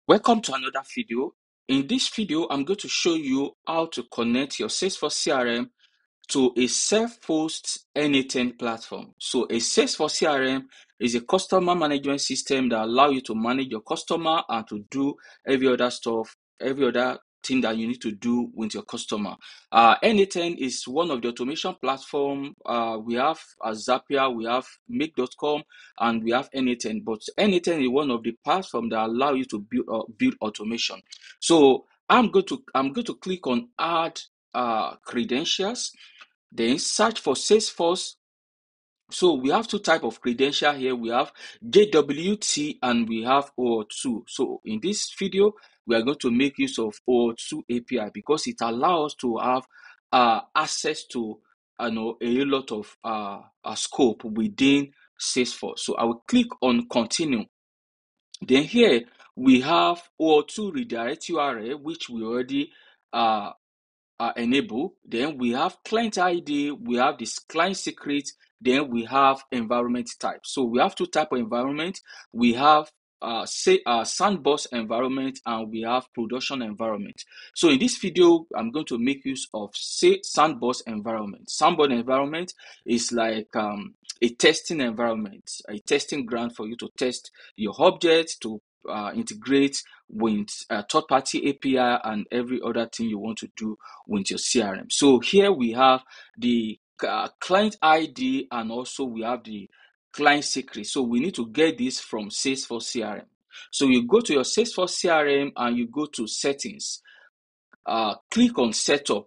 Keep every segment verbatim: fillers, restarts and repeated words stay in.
Welcome to another video. In this video, I'm going to show you how to connect your Salesforce C R M to a self-host n eight n platform. So a Salesforce C R M is a customer management system that allows you to manage your customer and to do every other stuff, every other thing that you need to do with your customer. Uh, n eight n is one of the automation platform. Uh, we have uh, Zapier, we have make dot com, and we have n eight n. But n eight n is one of the platforms that allow you to build uh, build automation. So I'm going to I'm going to click on add uh, credentials. Then search for Salesforce. So we have two type of credential here. We have J W T and we have O auth two. So in this video, we are going to make use of O auth two A P I because it allows us to have uh, access to you know, a lot of uh, uh, scope within Salesforce. So I will click on continue. Then here we have O auth two redirect U R L, which we already uh, uh, enable. Then we have client I D, we have this client secret, then we have environment type. So we have two type of environment. We have uh, say uh, sandbox environment and we have production environment. So in this video, I'm going to make use of say sandbox environment. Sandbox environment is like um, a testing environment, a testing ground for you to test your objects, to uh, integrate with uh, third-party A P I and every other thing you want to do with your C R M. So here we have the uh, client I D and also we have the client secret. So we need to get this from Salesforce C R M. So you go to your Salesforce C R M and you go to settings. Uh, click on setup.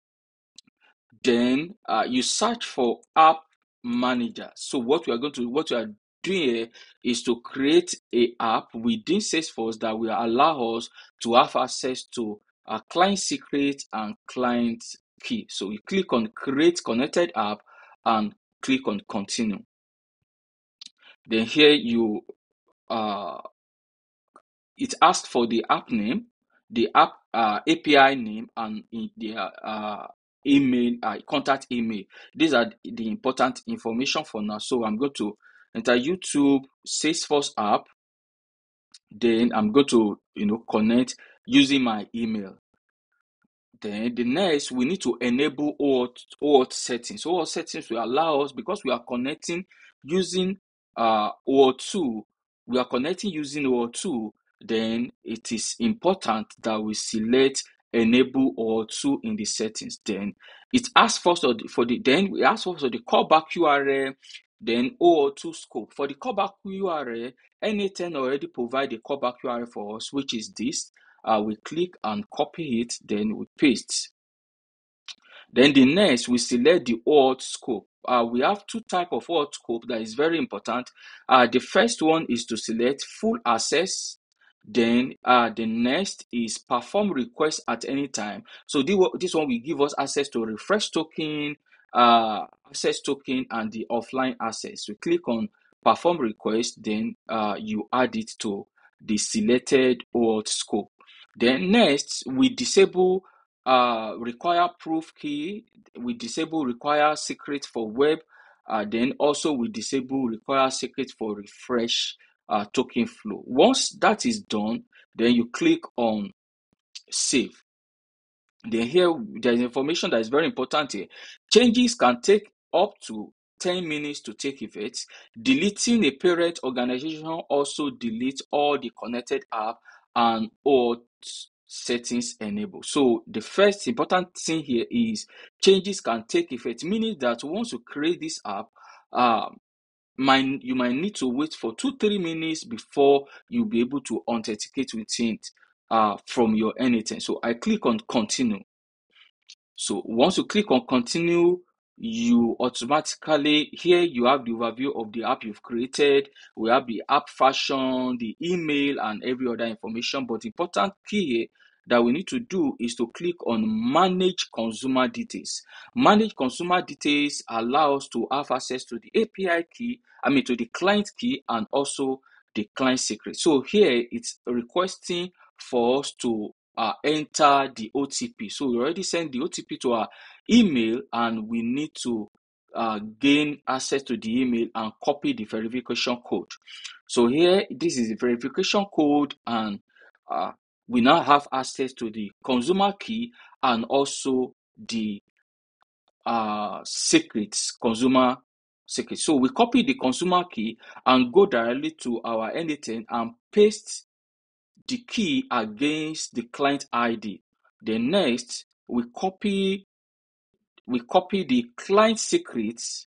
Then uh, you search for app manager. So what we are going to what we are doing here is to create a app within Salesforce that will allow us to have access to a client secret and client key. So you click on create connected app and click on continue. Then here you uh it asks for the app name, the app uh, A P I name, and in the uh, email, uh, contact email. These are the important information for now. So I'm going to enter YouTube Salesforce app. Then I'm going to you know connect using my email. Then the next, we need to enable O auth settings. O auth settings will allow us, because we are connecting using uh, O auth two, we are connecting using O auth two, then it is important that we select enable O auth two in the settings. Then it asks first for the, for the then we ask first for the callback U R L, then O auth two scope. For the callback U R L, n eight n already provide the callback U R L for us, which is this. Uh, we click and copy it, then we paste. Then the next, we select the O auth scope. Uh, we have two type of O auth scope that is very important. Uh, the first one is to select full access. Then uh, the next is perform request at any time. So the, this one will give us access to refresh token, uh, access token, and the offline access. We click on perform request, then uh, you add it to the selected O auth scope. Then next, we disable uh, require proof key, we disable require secret for web, uh, then also we disable require secret for refresh uh, token flow. Once that is done, then you click on save. Then here there's information that is very important here. Changes can take up to ten minutes to take effect. Deleting a parent organization also deletes all the connected app and all settings enabled. So the first important thing here is changes can take effect, meaning that once you create this app, um, might, you might need to wait for two, three minutes before you'll be able to authenticate with it uh, from your n eight n. So I click on continue. So once you click on continue, you automatically, here you have the overview of the app you've created. We have the app version, the email, and every other information. But the important key here that we need to do is to click on manage consumer details. Manage consumer details allows us to have access to the A P I key, I mean to the client key, and also the client secret. So here it's requesting for us to uh, enter the O T P. So we already sent the O T P to our email, and we need to uh, gain access to the email and copy the verification code. So here, this is the verification code, and uh, we now have access to the consumer key and also the uh, secrets, consumer secrets. So we copy the consumer key and go directly to our n eight n and paste the key against the client I D. Then next, we copy we copy the client secrets.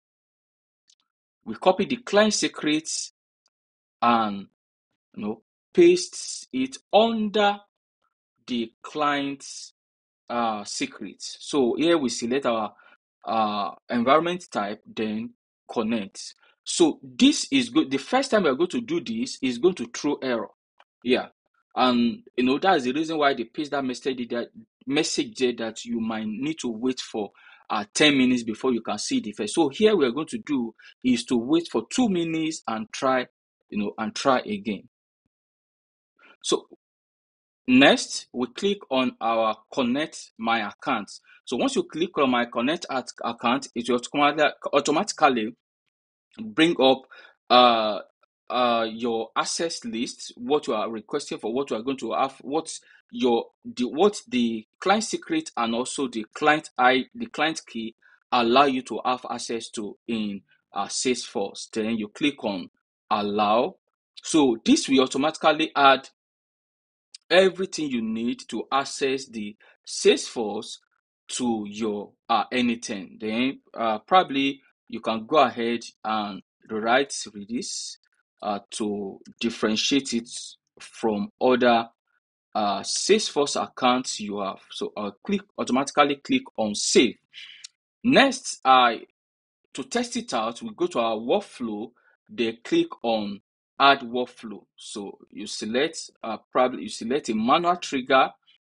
We copy the client secrets and you know paste it under the client's uh, secrets. So here we select our uh, environment type, then connect. So this is good. The first time we are going to do this is going to throw error. Yeah. And you know that's the reason why they paste that message that message there that you might need to wait for uh, ten minutes before you can see the first. So here we are going to do is to wait for two minutes and try, you know, and try again. So next, we click on our connect my account. So once you click on my connect at account, it will automatically bring up uh uh your access list, what you are requesting for, what you are going to have, what's your the what the client secret and also the client I the client key allow you to have access to in uh, Salesforce. Then you click on allow. So this will automatically add everything you need to access the Salesforce to your uh, n eight n. Then uh, probably you can go ahead and write this uh, to differentiate it from other uh, Salesforce accounts you have. So I'll click automatically click on save. Next, I to test it out, we go to our workflow, then click on add workflow. So you select uh, probably you select a manual trigger,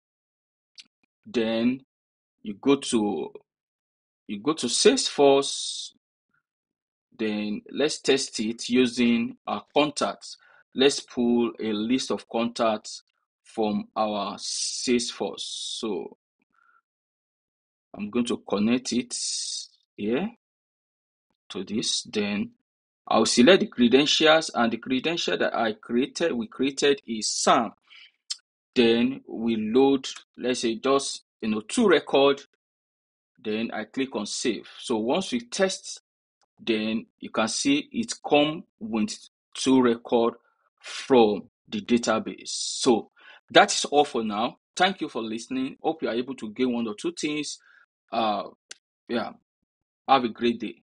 then you go to you go to Salesforce, then let's test it using our contacts. Let's pull a list of contacts from our Salesforce. So I'm going to connect it here to this, then I'll select the credentials, and the credential that I created, we created is Sam. Then we load, let's say just you know two record. Then I click on save. So once we test, then you can see it come with two record from the database. So that is all for now. Thank you for listening. Hope you are able to gain one or two things. Uh, yeah. Have a great day.